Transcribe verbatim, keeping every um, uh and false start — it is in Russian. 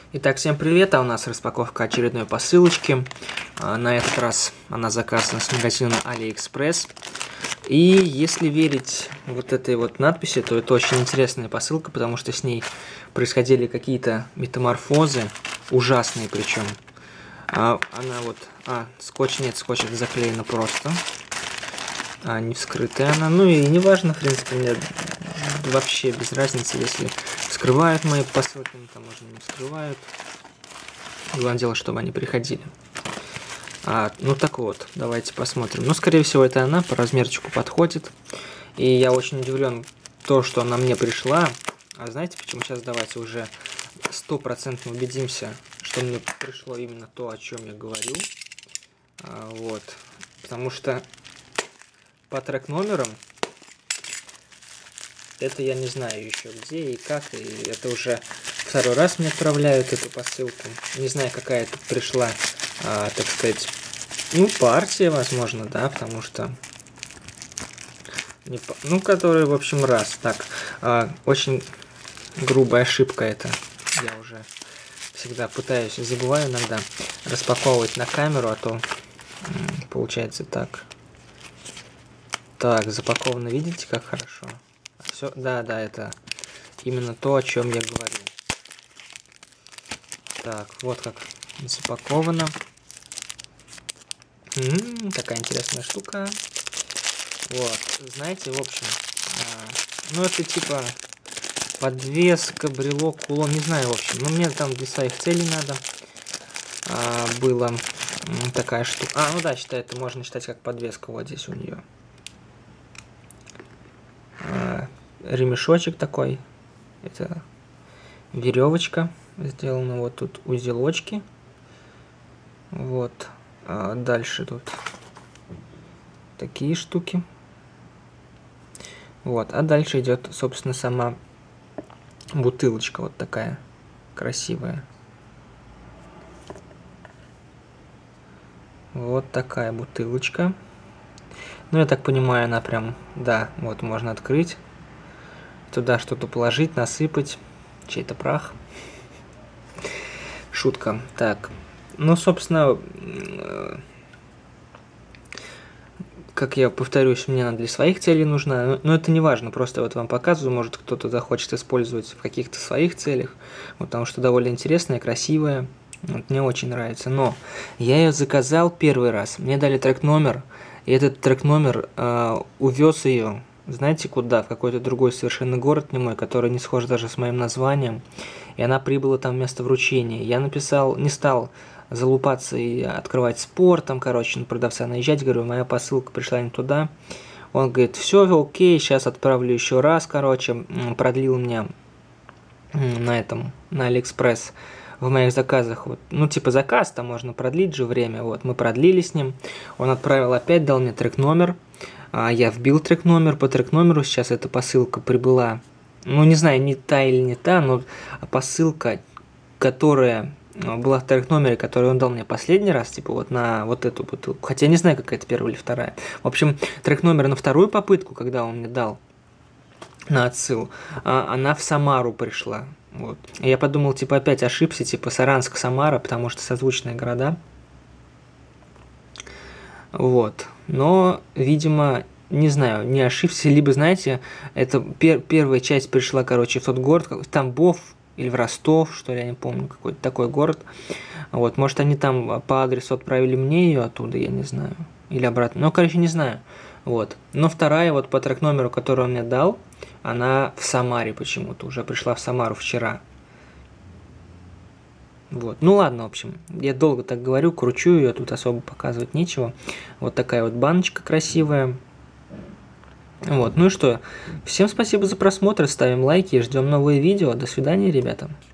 Итак, всем привет, а у нас распаковка очередной посылочки. На этот раз она заказана с магазина AliExpress. И если верить вот этой вот надписи, то это очень интересная посылка, потому что с ней происходили какие-то метаморфозы, ужасные причем. А, она вот... А, скотч нет, скотч это заклеено просто. А, не вскрытая она. Ну и не важно, в принципе, мне вообще без разницы, если вскрывают мои посылки, там можно не вскрывают. Главное дело, чтобы они приходили. А, ну так вот, давайте посмотрим. Ну, скорее всего, это она, по размерчику подходит. И я очень удивлен то, что она мне пришла. А знаете почему? Сейчас давайте уже стопроцентно убедимся, что мне пришло именно то, о чем я говорю. А, вот. Потому что по трек-номерам это я не знаю еще где и как. И это уже второй раз мне отправляют эту посылку. Не знаю, какая тут пришла, а, так сказать, ну, партия, возможно, да, потому что... Не, ну, который, в общем, раз. Так, а, очень грубая ошибка это. Я уже всегда пытаюсь, забываю иногда распаковывать на камеру, а то получается так. Так, запаковано, видите, как хорошо? Все, да, да, это именно то, о чем я говорю. Так, вот как запаковано. М-м, такая интересная штука. Вот, знаете, в общем, а, ну это типа подвеска, брелок, кулон, не знаю, в общем. Но мне там для своих целей надо а, было такая штука. А, ну да, считай, это можно считать как подвеска вот здесь у нее. А, ремешочек такой. Это веревочка. Сделано вот тут узелочки. Вот. А дальше тут такие штуки. Вот. А дальше идет, собственно, сама бутылочка вот такая красивая. Вот такая бутылочка. Ну, я так понимаю, она прям, да, вот можно открыть. Туда что-то положить, насыпать. Чей-то прах. Шутка. Так. Ну, собственно, как я повторюсь, мне она для своих целей нужна. Но это не важно, просто вот вам показываю. Может, кто-то захочет использовать в каких-то своих целях. Вот, потому что довольно интересная, красивая. Вот, мне очень нравится. Но я ее заказал первый раз. Мне дали трек-номер. И этот трек-номер э, увез ее, знаете куда? В какой-то другой совершенно город не мой, который не схож даже с моим названием. И она прибыла там вместо вручения. Я написал, не стал залупаться и открывать спор, там, короче, на продавца наезжать. Говорю, моя посылка пришла не туда. Он говорит, все, окей, сейчас отправлю еще раз, короче. Продлил меня на этом, на AliExpress в моих заказах. Вот. Ну, типа заказ, там можно продлить же время. Вот, мы продлили с ним. Он отправил опять, дал мне трек-номер. А я вбил трек-номер. По трек-номеру сейчас эта посылка прибыла. Ну, не знаю, не та или не та, но посылка, которая была в трек-номере, который он дал мне последний раз, типа вот на вот эту бутылку. Хотя я не знаю, какая это первая или вторая. В общем, трек-номер на вторую попытку, когда он мне дал на отсыл, она в Самару пришла. Вот. И я подумал, типа, опять ошибся, типа Саранск, Самара, потому что созвучные города. Вот. Но, видимо, не знаю, не ошибся, либо, знаете, это пер первая часть пришла, короче, в тот город, в Тамбов или в Ростов, что ли, я не помню, какой-то такой город. Вот, может, они там по адресу отправили мне ее оттуда, я не знаю, или обратно. Ну, короче, не знаю. Вот. Но вторая, вот по трек-номеру, который он мне дал, она в Самаре почему-то, уже пришла в Самару вчера. Вот. Ну ладно, в общем, я долго так говорю, кручу ее, тут особо показывать нечего. Вот такая вот баночка красивая. Вот, ну и что, всем спасибо за просмотр, ставим лайки и ждем новые видео. До свидания, ребята.